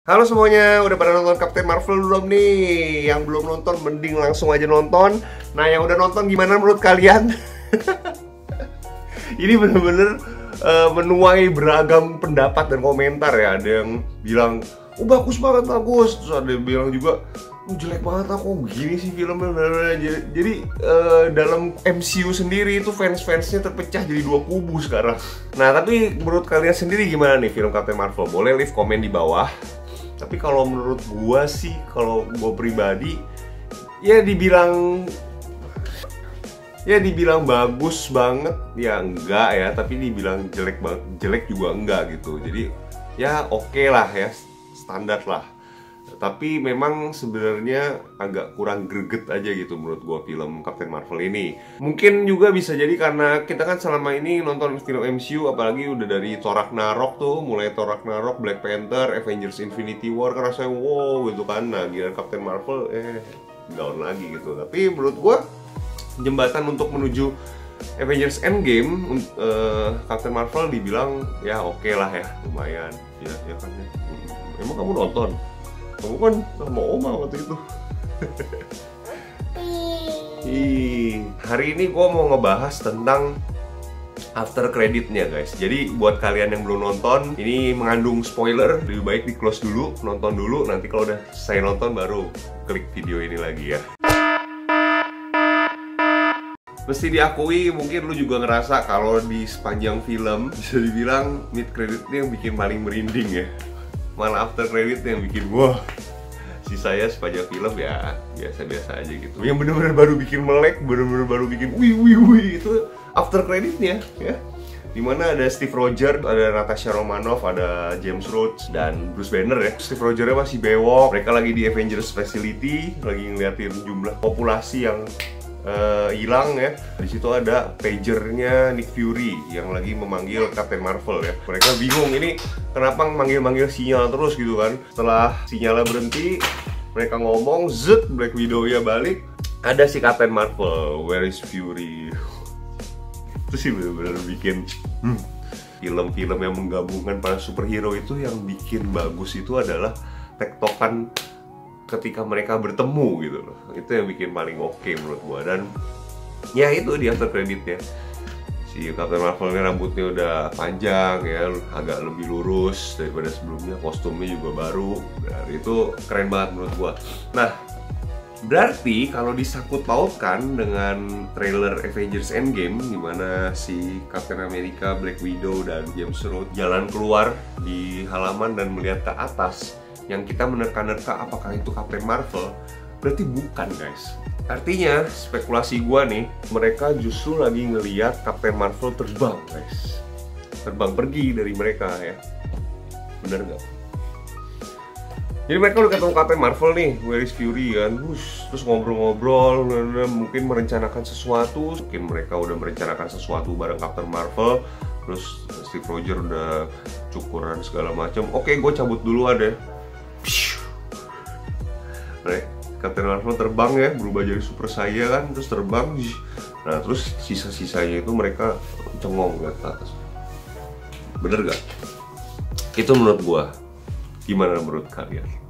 Halo semuanya, udah pada nonton Captain Marvel belum nih? Yang belum nonton, mending langsung aja nonton. Nah, yang udah nonton gimana menurut kalian? Ini bener-bener menuai beragam pendapat dan komentar ya. Ada yang bilang, oh bagus banget, bagus. Terus ada yang bilang juga, jelek banget aku, begini sih filmnya. Jadi dalam MCU sendiri itu fans-fansnya terpecah jadi dua kubu sekarang. Nah, tapi menurut kalian sendiri gimana nih film Captain Marvel? Boleh leave komen di bawah. Tapi kalau menurut gua sih, kalau gua pribadi, ya dibilang bagus banget ya enggak ya, tapi dibilang jelek banget, jelek juga enggak gitu. Jadi ya oke lah ya, standar lah. Tapi memang sebenarnya agak kurang greget aja gitu menurut gua film Captain Marvel ini. Mungkin juga bisa jadi karena kita kan selama ini nonton film MCU, apalagi udah dari Thor Ragnarok tuh, mulai Thor Ragnarok, Black Panther, Avengers Infinity War, kan rasanya wow gitu kan. Nah, giliran Captain Marvel down lagi gitu. Tapi menurut gua jembatan untuk menuju Avengers Endgame, Captain Marvel dibilang ya oke lah ya, lumayan ya kan ya. Emang kamu nonton? Kamu kan sama Oma waktu itu. Hari ini gue mau ngebahas tentang after creditnya guys. Jadi buat kalian yang belum nonton, ini mengandung spoiler, lebih baik di close dulu, nonton dulu. Nanti kalau udah saya nonton baru klik video ini lagi ya. Mesti diakui, mungkin lu juga ngerasa kalau di sepanjang film bisa dibilang mid creditnya yang bikin paling merinding ya. Malah after credit yang bikin wah. Sisanya sepanjang film ya biasa-biasa aja gitu. Yang bener-bener baru bikin melek, bener-bener baru bikin wih itu after creditnya ya. Dimana ada Steve Rogers, ada Natasha Romanoff, ada James Rhodes, dan Bruce Banner ya. Steve Rogers-nya masih bewok, mereka lagi di Avengers Facility, lagi ngeliatin jumlah populasi yang hilang ya. Di situ ada pagernya Nick Fury yang lagi memanggil Captain Marvel ya. Mereka bingung ini kenapa manggil-manggil sinyal terus gitu kan. Setelah sinyalnya berhenti, mereka ngomong, zut, Black Widow-nya balik, ada si Captain Marvel, where is Fury? Itu sih bener-bener bikin film-film yang menggabungkan para superhero itu yang bikin bagus itu adalah tektokan ketika mereka bertemu gitu loh. Itu yang bikin paling oke menurut gua. Dan ya itu di after creditnya, si Captain Marvel ini rambutnya udah panjang ya, agak lebih lurus daripada sebelumnya, kostumnya juga baru, dan itu keren banget menurut gua. Nah, berarti kalau disangkut pautkan dengan trailer Avengers Endgame, dimana si Captain America, Black Widow, dan James Rhodes jalan keluar di halaman dan melihat ke atas, yang kita menerka-nerka apakah itu Captain Marvel, berarti bukan guys. Artinya spekulasi gua nih, mereka justru lagi ngeliat Captain Marvel terbang guys, terbang pergi dari mereka ya. Bener nggak? Jadi mereka udah ketemu Captain Marvel nih, where is Fury kan, terus ngobrol-ngobrol, mungkin merencanakan sesuatu, mungkin mereka udah merencanakan sesuatu bareng Captain Marvel. Terus Steve Rogers udah cukuran segala macam. Oke, gue cabut dulu ada. Captain Marvel terbang ya, berubah jadi super saya kan, terus terbang. Nah, terus sisa-sisanya itu mereka cengong ke atas. Bener gak? Itu menurut gua. Gimana menurut kalian?